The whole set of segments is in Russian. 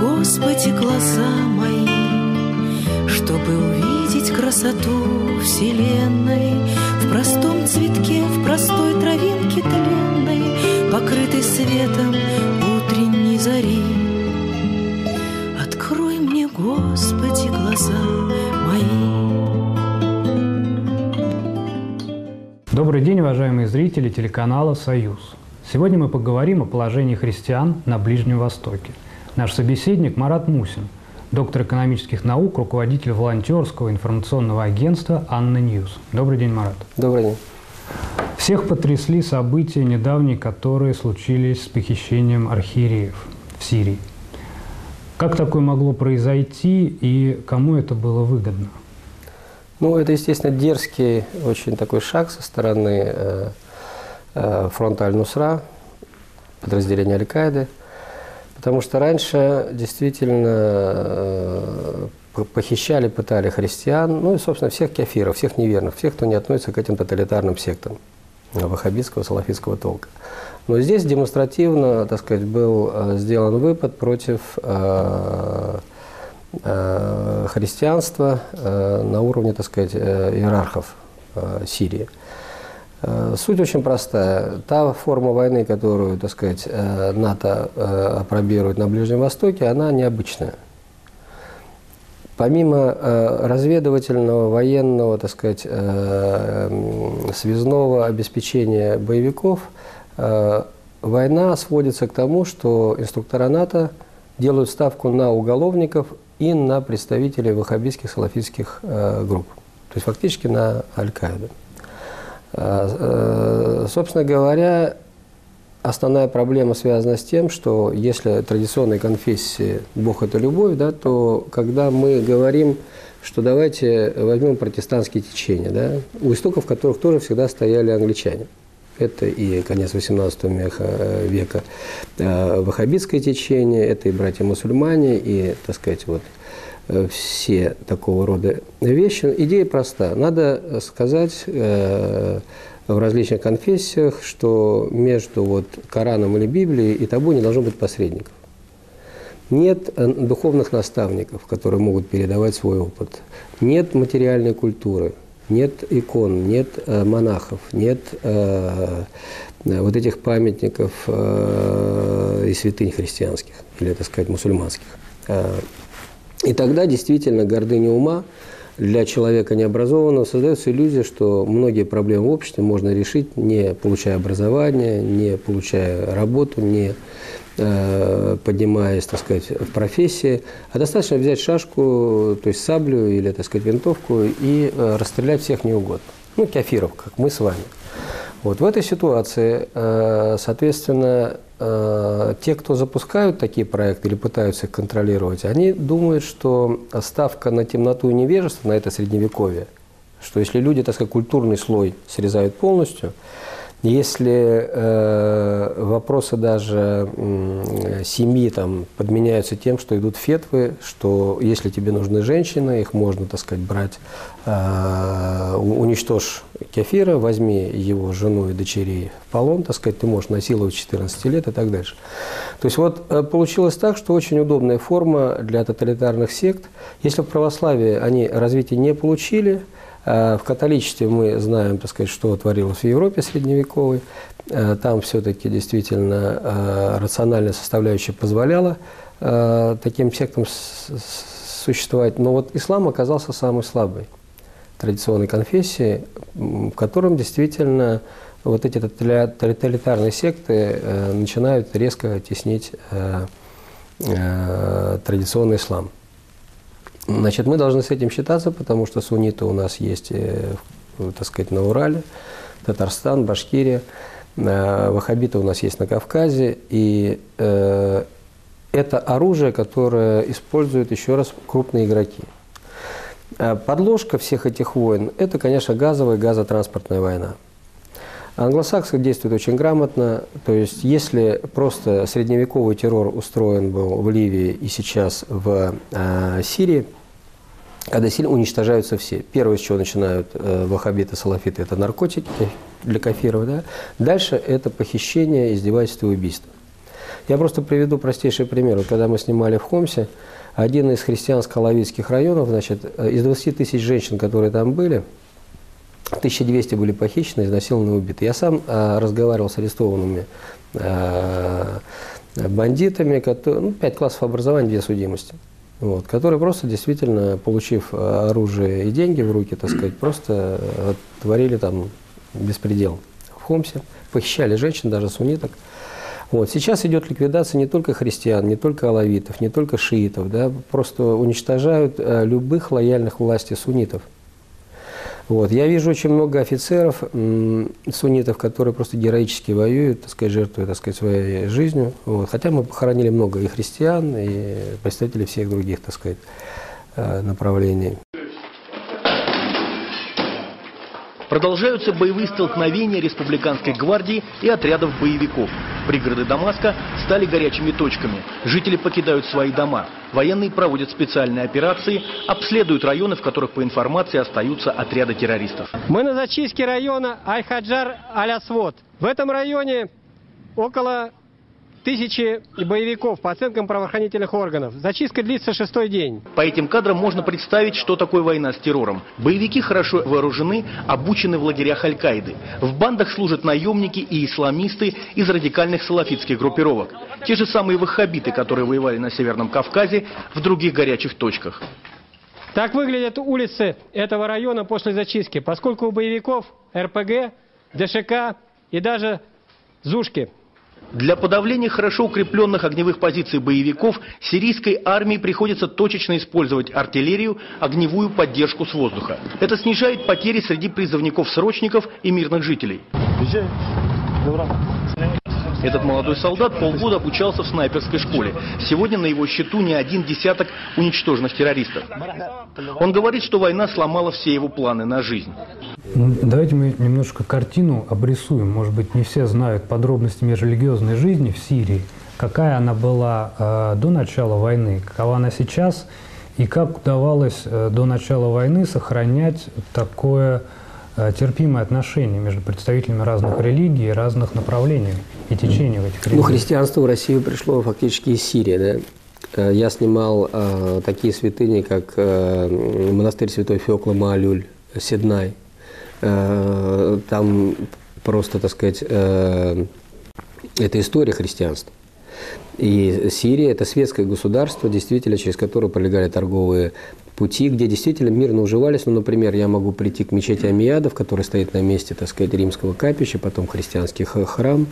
Господи, глаза мои, чтобы увидеть красоту вселенной в простом цветке, в простой травинке тленной, покрытой светом утренней зари. Открой мне, Господи, глаза мои. Добрый день, уважаемые зрители телеканала «Союз». Сегодня мы поговорим о положении христиан на Ближнем Востоке. Наш собеседник Марат Мусин, доктор экономических наук, руководитель волонтерского информационного агентства «Анна Ньюс». Добрый день, Марат. Добрый день. Всех потрясли события недавние, которые случились с похищением архиереев в Сирии. Как такое могло произойти и кому это было выгодно? Ну, это, естественно, дерзкий очень такой шаг со стороны фронта Аль-Нусра, подразделения Аль-Каиды, потому что раньше действительно похищали, пытали христиан, ну и, собственно, всех кафиров, всех неверных, всех, кто не относится к этим тоталитарным сектам ваххабитского, салафитского толка. Но здесь демонстративно, так сказать, был сделан выпад против христианства на уровне, так сказать, иерархов Сирии. Суть очень простая. Та форма войны, которую, так сказать, НАТО апробирует на Ближнем Востоке, она необычная. Помимо разведывательного, военного, так сказать, связного обеспечения боевиков, война сводится к тому, что инструктора НАТО делают ставку на уголовников и на представителей ваххабитских, салафитских групп. То есть фактически на Аль-Каиду. Собственно говоря, основная проблема связана с тем, что если традиционной конфессии Бог – это любовь, да, то когда мы говорим, что давайте возьмем протестантские течения, да, у истоков которых тоже всегда стояли англичане. Это и конец XVIII века ваххабитское течение, это и братья-мусульмане, и, так сказать, вот все такого рода вещи. Идея проста. Надо сказать в различных конфессиях, что между вот Кораном или Библией и тобой не должно быть посредников. Нет духовных наставников, которые могут передавать свой опыт. Нет материальной культуры. Нет икон, нет монахов, нет вот этих памятников и святынь христианских, или, так сказать, мусульманских. И тогда действительно гордыня ума для человека необразованного создается иллюзия, что многие проблемы в обществе можно решить, не получая образования, не получая работу, не поднимаясь, так сказать, в профессии, а достаточно взять шашку, то есть саблю или, так сказать, винтовку и расстрелять всех неугодно. Ну, кафиров, как мы с вами. Вот в этой ситуации, соответственно, те, кто запускают такие проекты или пытаются их контролировать, они думают, что ставка на темноту и невежество, на это средневековье, что если люди, так сказать, культурный слой срезают полностью, если вопросы даже семьи там подменяются тем, что идут фетвы, что если тебе нужны женщины, их можно, так сказать, брать, уничтожь кафира, возьми его жену и дочерей в полон, так сказать, ты можешь насиловать 14 лет и так дальше. То есть вот получилось так, что очень удобная форма для тоталитарных сект. Если в православии они развития не получили, в католичестве мы знаем, так сказать, что творилось в Европе средневековой. Там все-таки действительно рациональная составляющая позволяла таким сектам существовать. Но вот ислам оказался самой слабой традиционной конфессией, в котором действительно вот эти тоталитарные секты начинают резко теснить традиционный ислам. Значит, мы должны с этим считаться, потому что сунниты у нас есть, так сказать, на Урале, Татарстан, Башкирия, ваххабиты у нас есть на Кавказе, и это оружие, которое используют, еще раз, крупные игроки. Подложка всех этих войн – это, конечно, газовая, газотранспортная война. Англосаксы действуют очень грамотно, то есть если просто средневековый террор устроен был в Ливии и сейчас в Сирии, когда сильно уничтожаются все. Первое, с чего начинают ваххабиты, салафиты, это наркотики для кафиров. Да? Дальше это похищение, издевательство и убийство. Я просто приведу простейший пример. Вот когда мы снимали в Хомсе, один из христианско-алавитских районов, значит, из 20 тысяч женщин, которые там были, 1200 были похищены, изнасилованы и убиты. Я сам разговаривал с арестованными бандитами, 5 классов образования, 2 судимости. Вот, которые просто действительно, получив оружие и деньги в руки, так сказать, просто творили там беспредел в Хомсе, похищали женщин, даже сунниток. Вот, сейчас идет ликвидация не только христиан, не только алавитов, не только шиитов, да, просто уничтожают любых лояльных власти суннитов. Вот. Я вижу очень много офицеров, суннитов, которые просто героически воюют, так сказать, жертвуя, так сказать, своей жизнью. Вот. Хотя мы похоронили много и христиан, и представителей всех других, так сказать, направлений. Продолжаются боевые столкновения республиканской гвардии и отрядов боевиков. Пригороды Дамаска стали горячими точками. Жители покидают свои дома. Военные проводят специальные операции, обследуют районы, в которых, по информации, остаются отряды террористов. Мы на зачистке района Аль-Хаджар-Аль-Асвод. В этом районе около 1000 боевиков, по оценкам правоохранительных органов. Зачистка длится 6-й день. По этим кадрам можно представить, что такое война с террором. Боевики хорошо вооружены, обучены в лагерях Аль-Каиды. В бандах служат наемники и исламисты из радикальных салафитских группировок. Те же самые ваххабиты, которые воевали на Северном Кавказе, в других горячих точках. Так выглядят улицы этого района после зачистки, поскольку у боевиков РПГ, ДШК и даже ЗУшки. Для подавления хорошо укрепленных огневых позиций боевиков сирийской армии приходится точечно использовать артиллерию, огневую поддержку с воздуха. Это снижает потери среди призывников-срочников и мирных жителей. Этот молодой солдат полгода обучался в снайперской школе. Сегодня на его счету не один десяток уничтоженных террористов. Он говорит, что война сломала все его планы на жизнь. Давайте мы немножко картину обрисуем. Может быть, не все знают подробности межрелигиозной жизни в Сирии. Какая она была до начала войны, какова она сейчас, и как удавалось до начала войны сохранять такое терпимое отношение между представителями разных религий, разных направлений и течений в этих религиях. Ну, христианство в Россию пришло фактически из Сирии, да? Я снимал такие святыни, как монастырь Святой Феоклы Маалюль, Сиднай. Там просто, так сказать, это история христианства. И Сирия – это светское государство, действительно, через которое пролегали торговые пути, где действительно мирно уживались. Ну, например, я могу прийти к мечети Амиядов, которая стоит на месте, так сказать, римского капища, потом христианский храм,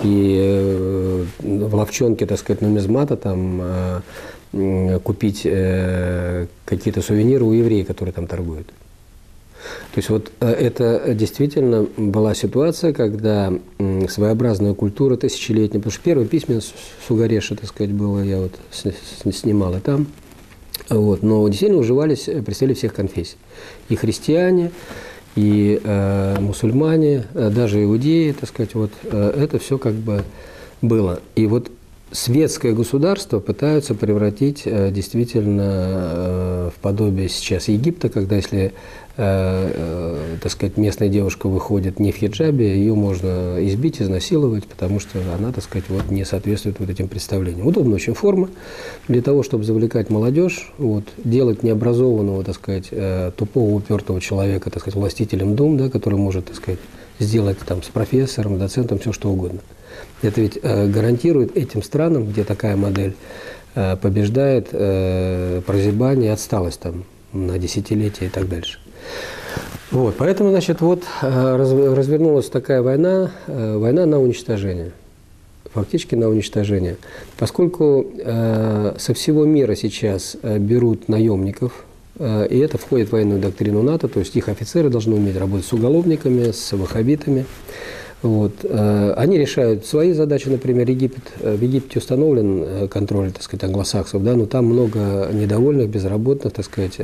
и в лавчонке, так сказать, нумизмата там купить какие-то сувениры у евреев, которые там торгуют. То есть вот это действительно была ситуация, когда своеобразная культура тысячелетняя, потому что первое письмо Сугареша, так сказать, было, я вот снимал и там, вот, но действительно уживались представители всех конфессий. И христиане, и мусульмане, даже иудеи, так сказать, вот это все как бы было. И вот светское государство пытаются превратить действительно в подобие сейчас Египта, когда если, так сказать, местная девушка выходит не в хиджабе, ее можно избить, изнасиловать, потому что она, так сказать, вот не соответствует вот этим представлениям. Удобная очень форма для того, чтобы завлекать молодежь, вот, делать необразованного, так сказать, тупого, упертого человека, так сказать, властителем дум, да, который может, так сказать, сделать там с профессором, доцентом, все что угодно. Это ведь гарантирует этим странам, где такая модель побеждает, прозябание и отсталость там на десятилетия и так дальше. Вот, поэтому, значит, вот развернулась такая война, война на уничтожение, фактически на уничтожение. Поскольку со всего мира сейчас берут наемников, и это входит в военную доктрину НАТО, то есть их офицеры должны уметь работать с уголовниками, с ваххабитами. Вот. Они решают свои задачи, например, Египет. В Египте установлен контроль, так сказать, англосаксов, да, но там много недовольных, безработных, так сказать,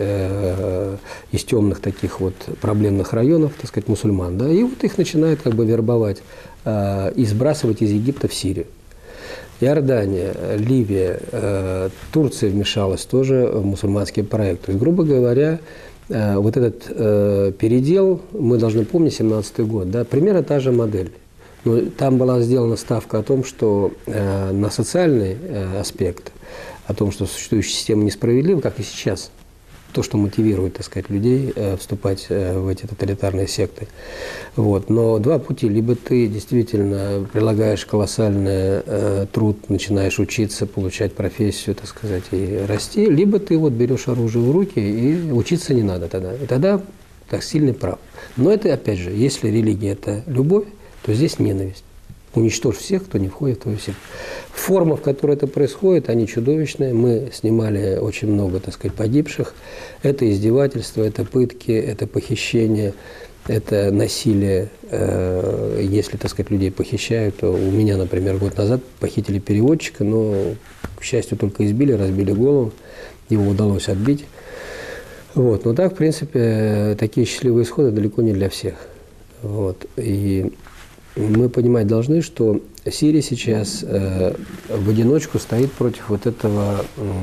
из темных таких вот проблемных районов, так сказать, мусульман, да, и вот их начинают как бы вербовать и сбрасывать из Египта в Сирию. Иордания, Ливия, Турция вмешалась тоже в мусульманский проект. То есть, грубо говоря, вот этот передел, мы должны помнить 17-й год, да, примерно та же модель. Но там была сделана ставка о том, что на социальный аспект, о том, что существующая система несправедлива, как и сейчас, то, что мотивирует, так сказать, людей вступать в эти тоталитарные секты. Вот. Но два пути. Либо ты действительно прилагаешь колоссальный труд, начинаешь учиться, получать профессию, так сказать, и расти, либо ты вот берешь оружие в руки, и учиться не надо тогда. И тогда так сильный прав. Но это, опять же, если религия – это любовь, то здесь ненависть. Уничтожь всех, кто не входит в твою семью. Формы, в которой это происходит, они чудовищные. Мы снимали очень много, так сказать, погибших. Это издевательство, это пытки, это похищение, это насилие. Если, так сказать, людей похищают, то у меня, например, год назад похитили переводчика, но, к счастью, только избили, разбили голову, его удалось отбить. Вот. Но так, в принципе, такие счастливые исходы далеко не для всех. Вот. И мы понимать должны, что Сирия сейчас в одиночку стоит против вот этого,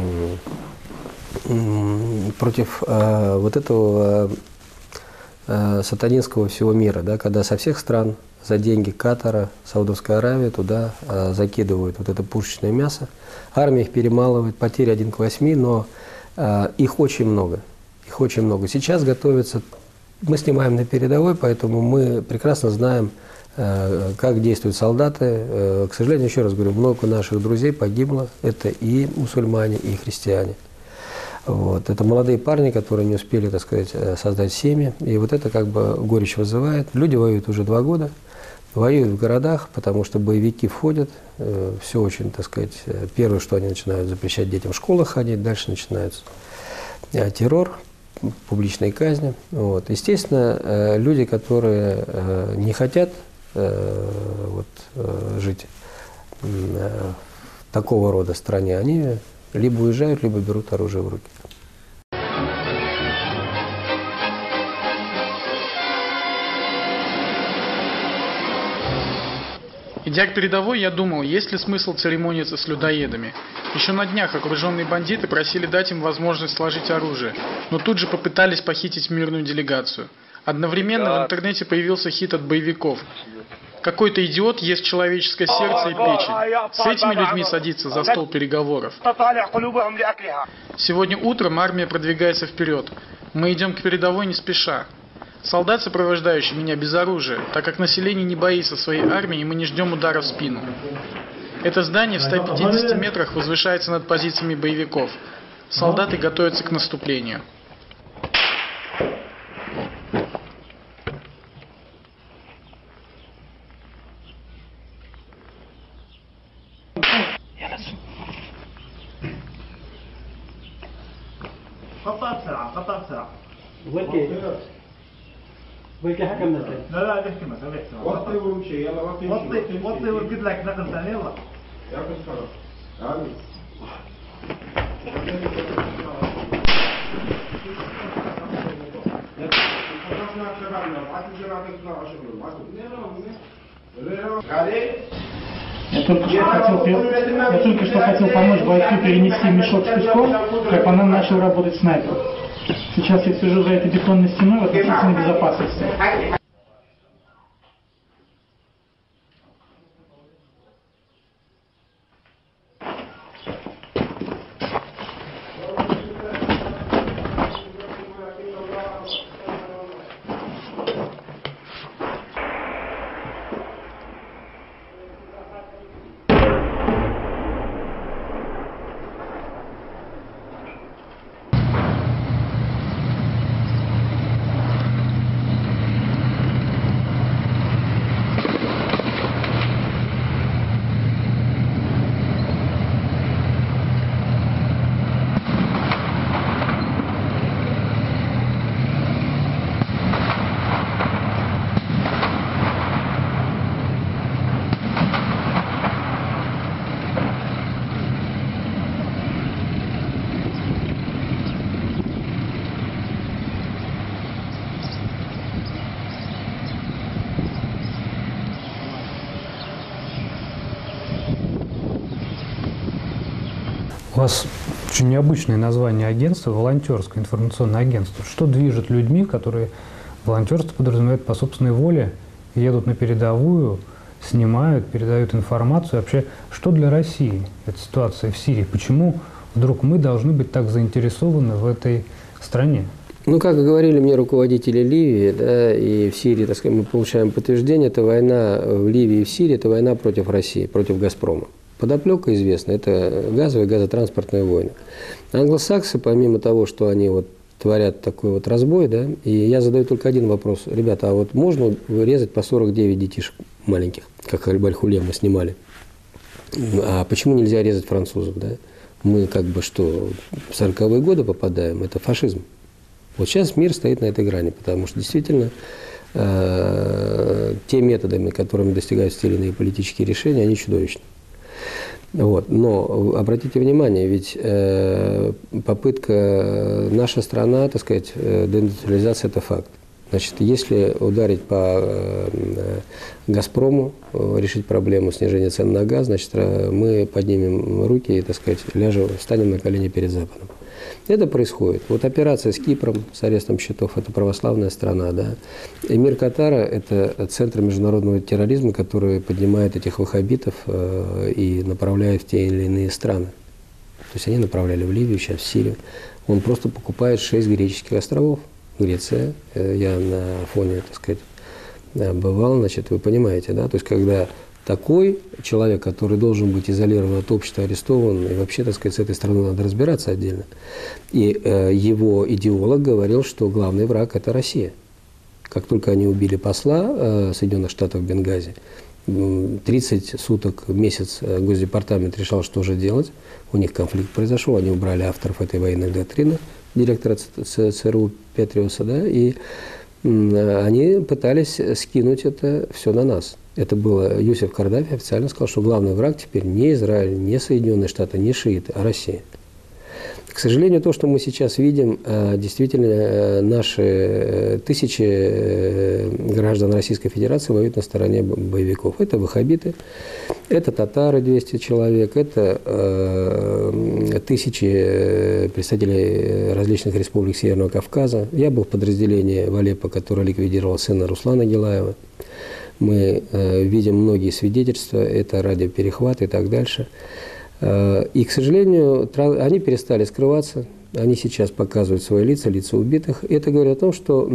сатанинского всего мира, да, когда со всех стран за деньги Катара, Саудовской Аравии туда закидывают вот это пушечное мясо. Армия их перемалывает, потери 1 к 8, но их очень много. Их очень много. Сейчас готовится, мы снимаем на передовой, поэтому мы прекрасно знаем, как действуют солдаты. К сожалению, еще раз говорю, много наших друзей погибло. Это и мусульмане, и христиане. Вот. Это молодые парни, которые не успели, так сказать, создать семьи. И вот это как бы горечь вызывает. Люди воюют уже 2 года. Воюют в городах, потому что боевики входят. Все очень, так сказать, первое, что они начинают запрещать детям в школах ходить. Дальше начинается террор, публичные казни. Вот. Естественно, люди, которые не хотят жить в такого рода стране, они либо уезжают, либо берут оружие в руки. Идя к передовой, я думал, есть ли смысл церемониться с людоедами. Еще на днях окруженные бандиты просили дать им возможность сложить оружие, но тут же попытались похитить мирную делегацию. Одновременно в интернете появился хит от боевиков. Какой-то идиот ест человеческое сердце и печень. С этими людьми садится за стол переговоров. Сегодня утром армия продвигается вперед. Мы идем к передовой не спеша. Солдат, сопровождающий меня, без оружия, так как население не боится своей армии, и мы не ждем удара в спину. Это здание в 150 метрах возвышается над позициями боевиков. Солдаты готовятся к наступлению. ويلقى حكم نزل لا بيحكي مثلا بيحكي وطي وامشي يلا وطي وارقد لك نقل ثاني يلا يا بس خلاص عادي Я только что хотел помочь бойцу перенести мешок с песком, как по нам начал работать снайпер. Сейчас я сижу за этой бетонной стеной в относительной безопасности. У вас очень необычное название агентства – волонтерское информационное агентство. Что движет людьми, которые волонтерство подразумевают по собственной воле, едут на передовую снимают, передают информацию. Вообще, что для России эта ситуация в Сирии? Почему вдруг мы должны быть так заинтересованы в этой стране? Ну, как говорили мне руководители Ливии, да, и в Сирии, так сказать, мы получаем подтверждение, это война в Ливии и в Сирии, это война против России, против «Газпрома». Подоплека известна, это газовые, газотранспортные войны. Англосаксы, помимо того, что они вот творят такой вот разбой, да, и я задаю только один вопрос. Ребята, а вот можно резать по 49 детишек маленьких, как Аль-Баль-Хуле мы снимали? А почему нельзя резать французов, да? Мы как бы что, в 40-е годы попадаем, это фашизм. Вот сейчас мир стоит на этой грани, потому что действительно те методами, которыми достигаются те или иные политические решения, они чудовищны. Вот. Но обратите внимание, ведь попытка, наша страна, так сказать, деиндустриализация – это факт. Значит, если ударить по «Газпрому», решить проблему снижения цен на газ, значит, мы поднимем руки и, так сказать, встанем на колени перед Западом. Это происходит. Вот операция с Кипром, с арестом счетов, это православная страна, да. Эмир Катара – это центр международного терроризма, который поднимает этих ваххабитов и направляет в те или иные страны. То есть они направляли в Ливию, сейчас в Сирию. Он просто покупает 6 греческих островов. Греция, я на фоне, так сказать, бывал, значит, вы понимаете, да, то есть когда такой человек, который должен быть изолирован от общества, арестован, и вообще, так сказать, с этой страной надо разбираться отдельно. И его идеолог говорил, что главный враг – это Россия. Как только они убили посла Соединенных Штатов в Бенгази, 30 суток, месяц Госдепартамент решал, что же делать. У них конфликт произошел, они убрали авторов этой военной доктрины, директора ЦРУ Петриуса, да, и они пытались скинуть это все на нас. Это было, Юсеф Кардафи официально сказал, что главный враг теперь не Израиль, не Соединенные Штаты, не шииты, а Россия. К сожалению, то, что мы сейчас видим, действительно, наши тысячи граждан Российской Федерации воюют на стороне боевиков. Это ваххабиты, это татары, 200 человек, это тысячи представителей различных республик Северного Кавказа. Я был в подразделении в Алеппо, которое ликвидировал сына Руслана Гилаева. Мы видим многие свидетельства, это радиоперехват и так дальше. И, к сожалению, они перестали скрываться, они сейчас показывают свои лица, лица убитых. Это говорит о том, что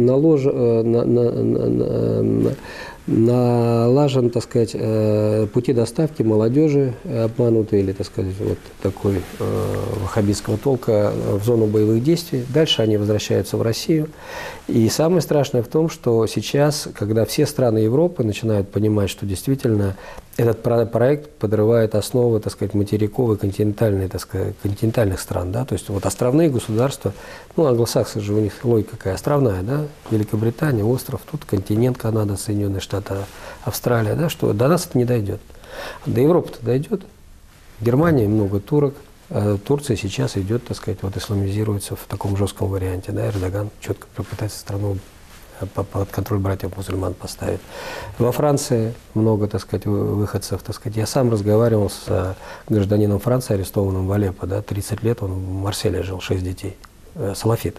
налажен, так сказать, пути доставки молодежи обманутой или, так сказать, вот такой ваххабитского толка в зону боевых действий. Дальше они возвращаются в Россию. И самое страшное в том, что сейчас, когда все страны Европы начинают понимать, что действительно этот проект подрывает основы, так сказать, материковой, континентальной, так сказать, континентальных стран, да, то есть вот островные государства, ну, англосаксы же, у них логика какая, островная, да, Великобритания, остров, тут континент, Канада, Соединенные Штаты, Австралия, да, что до нас это не дойдет. До Европы-то дойдет. В Германии много турок, Турция сейчас идет, так сказать, вот исламизируется в таком жестком варианте, да, Эрдоган четко пытается страну под контроль братьев-мусульман поставить. Во Франции много, так сказать, выходцев, так сказать. Я сам разговаривал с гражданином Франции, арестованным в Алеппо, да, 30 лет, он в Марселе жил, 6 детей, салафит.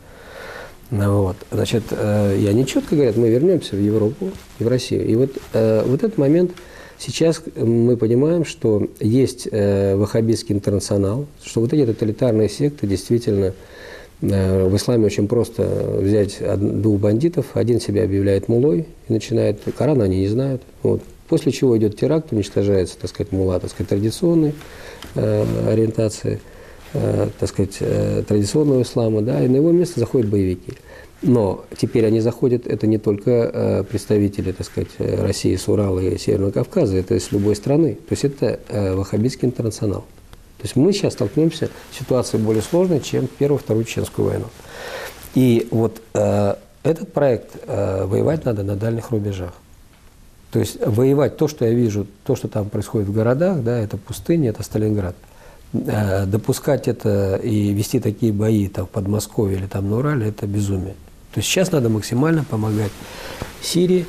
Вот. Значит, и они четко говорят, мы вернемся в Европу и в Россию. И вот этот момент сейчас мы понимаем, что есть ваххабитский интернационал, что вот эти тоталитарные секты действительно. В исламе очень просто взять двух бандитов, один себя объявляет мулой и начинает, Коран они не знают. Вот. После чего идет теракт, уничтожается, так сказать, мулла, так сказать, традиционной ориентации, так сказать, традиционного ислама, да, и на его место заходят боевики. Но теперь они заходят, это не только представители, так сказать, России с Урала и Северного Кавказа, это из любой страны. То есть это ваххабитский интернационал. То есть мы сейчас столкнемся с ситуацией более сложной, чем Первую, Вторую Чеченскую войну. И вот этот проект воевать надо на дальних рубежах. То есть воевать то, что я вижу, то, что там происходит в городах, да, это пустыня, это Сталинград. Допускать это и вести такие бои там, в Подмосковье или там на Урале, это безумие. То есть сейчас надо максимально помогать Сирии.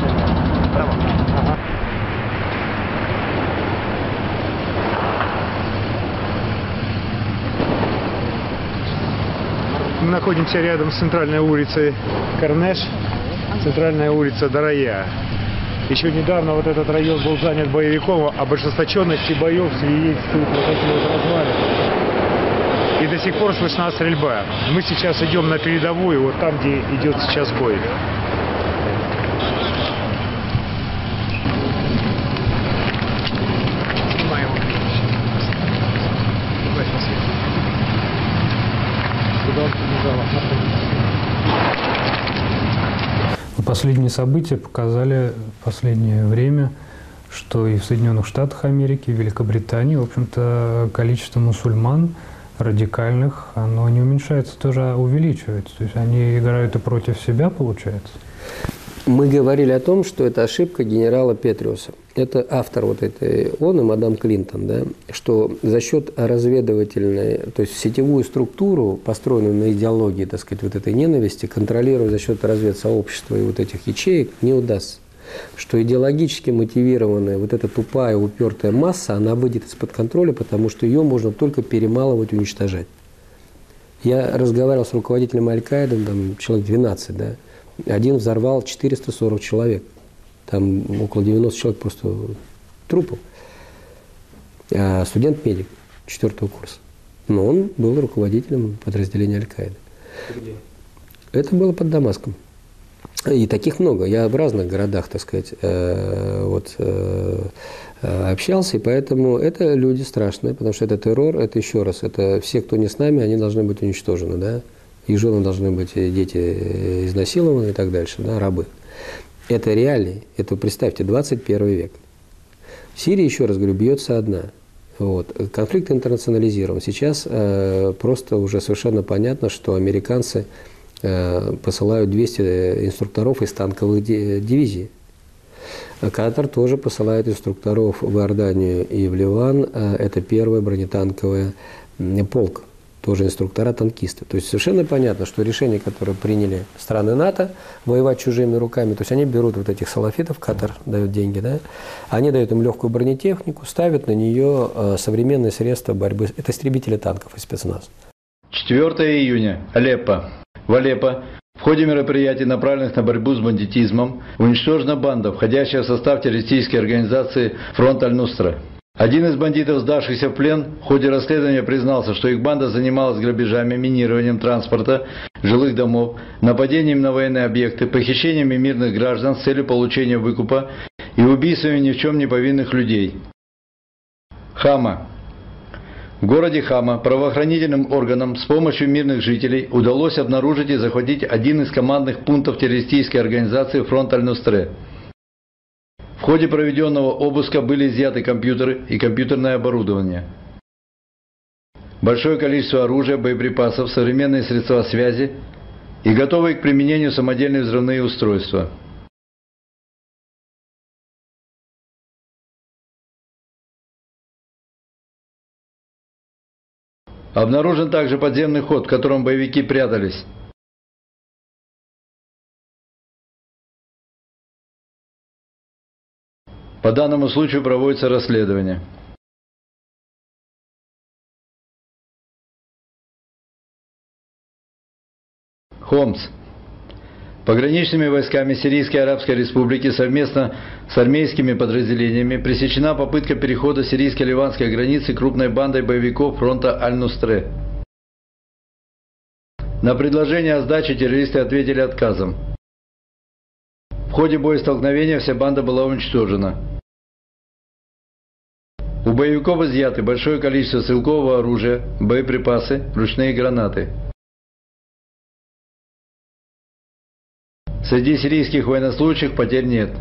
Мы находимся рядом с центральной улицей Карнеш, центральная улица Дарая. Еще недавно вот этот район был занят боевиком, об ожесточенности боев свидетельствуют вот эти вот развалины. И до сих пор слышна стрельба. Мы сейчас идем на передовую, вот там, где идет сейчас бой. Последние события показали в последнее время, что и в Соединенных Штатах Америки, и в Великобритании, в общем-то, количество мусульман радикальных, оно не уменьшается, тоже увеличивается. То есть они играют и против себя, получается. Мы говорили о том, что это ошибка генерала Петриуса. Это автор вот этой, он и мадам Клинтон, да, что за счет разведывательной, то есть сетевую структуру, построенную на идеологии, так сказать, вот этой ненависти, контролировать за счет разведсообщества и вот этих ячеек не удастся. Что идеологически мотивированная вот эта тупая, упертая масса, она выйдет из-под контроля, потому что ее можно только перемалывать, уничтожать. Я разговаривал с руководителем Аль-Каиды, там человек 12, да. Один взорвал 440 человек. Там около 90 человек просто трупов. А студент-медик 4-го курса. Но он был руководителем подразделения Аль-Каиды. Где? Это было под Дамаском. И таких много. Я в разных городах, так сказать, общался. И поэтому это люди страшные, потому что это террор, это еще раз, это все, кто не с нами, они должны быть уничтожены, да? Их жены должны быть, дети изнасилованы и так дальше, да, рабы. Это реалии, это, представьте, 21 век. Сирия, еще раз говорю, бьется одна. Вот. Конфликт интернационализирован. Сейчас просто уже совершенно понятно, что американцы посылают 200 инструкторов из танковых дивизий. Катар тоже посылает инструкторов в Иорданию и в Ливан. Это первый бронетанковый полк. Тоже инструктора-танкисты. То есть совершенно понятно, что решение, которое приняли страны НАТО, воевать чужими руками, то есть они берут вот этих салафитов, Катар дает деньги, да, они дают им легкую бронетехнику, ставят на нее современные средства борьбы. Это истребители танков и спецназ. 4 июня. Алеппо. В Алеппо в ходе мероприятий, направленных на борьбу с бандитизмом, уничтожена банда, входящая в состав террористической организации «Фронт Аль-Нусра». Один из бандитов, сдавшихся в плен, в ходе расследования признался, что их банда занималась грабежами, минированием транспорта, жилых домов, нападением на военные объекты, похищениями мирных граждан с целью получения выкупа и убийствами ни в чем не повинных людей. Хама. В городе Хама правоохранительным органам с помощью мирных жителей удалось обнаружить и захватить один из командных пунктов террористической организации «Фронт Аль-Нусре». В ходе проведенного обыска были изъяты компьютеры и компьютерное оборудование. Большое количество оружия, боеприпасов, современные средства связи и готовые к применению самодельные взрывные устройства. Обнаружен также подземный ход, в котором боевики прятались. По данному случаю проводится расследование. Хомс. Пограничными войсками Сирийской Арабской Республики совместно с армейскими подразделениями пресечена попытка перехода сирийско-ливанской границы крупной бандой боевиков фронта Аль-Нусре. На предложение о сдаче террористы ответили отказом. В ходе боестолкновения вся банда была уничтожена. У боевиков изъяты большое количество стрелкового оружия, боеприпасы, ручные гранаты. Среди сирийских военнослужащих потерь нет.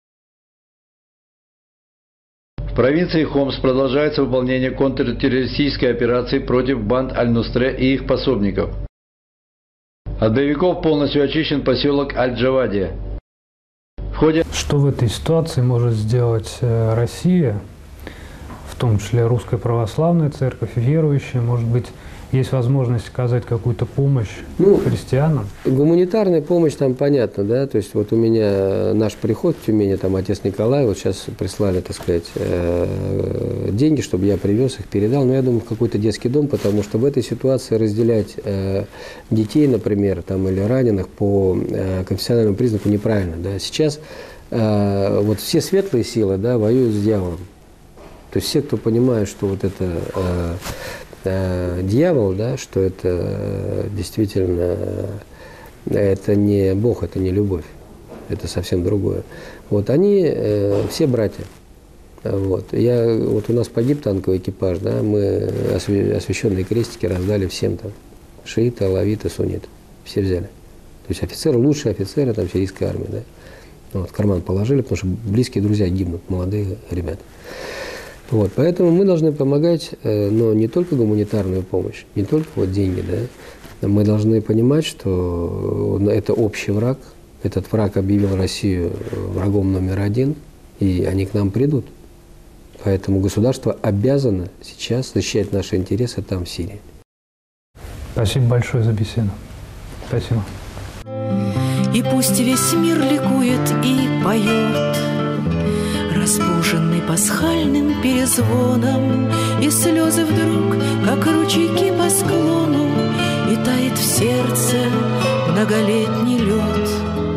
В провинции Хомс продолжается выполнение контртеррористической операции против банд Аль-Нусре и их пособников. От боевиков полностью очищен поселок Аль-Джавадия. Что в этой ситуации может сделать Россия, в том числе Русская Православная Церковь, верующие, может быть, есть возможность оказать какую-то помощь христианам? Гуманитарная помощь там понятно, да, то есть вот у меня наш приход в Тюмени, там отец Николай, вот сейчас прислали, так сказать, деньги, чтобы я привез их, передал, но я думаю, в какой-то детский дом, потому что в этой ситуации разделять детей, например, там, или раненых по конфессиональному признаку неправильно, да. Сейчас вот все светлые силы, да, воюют с дьяволом. То есть все, кто понимает, что вот это дьявол, да, что это действительно это не Бог, это не любовь, это совсем другое. Вот они все братья. Вот. Вот у нас погиб танковый экипаж, да, мы освященные крестики раздали всем там, шииты, алавиты, сунниты, все взяли. То есть офицеры, лучшие офицеры там сирийской армии, да, вот, в карман положили, потому что близкие друзья гибнут, молодые ребята. Вот, поэтому мы должны помогать, но не только гуманитарную помощь, не только вот деньги, да. Мы должны понимать, что это общий враг. Этот враг объявил Россию врагом номер один, и они к нам придут. Поэтому государство обязано сейчас защищать наши интересы там, в Сирии. Спасибо большое за беседу. Спасибо. И пусть весь мир ликует и поет, разбуженный пасхальным перезвоном, и слезы вдруг, как ручейки по склону, и тает в сердце многолетний лед.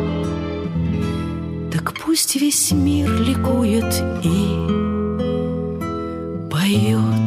Так пусть весь мир ликует и поет.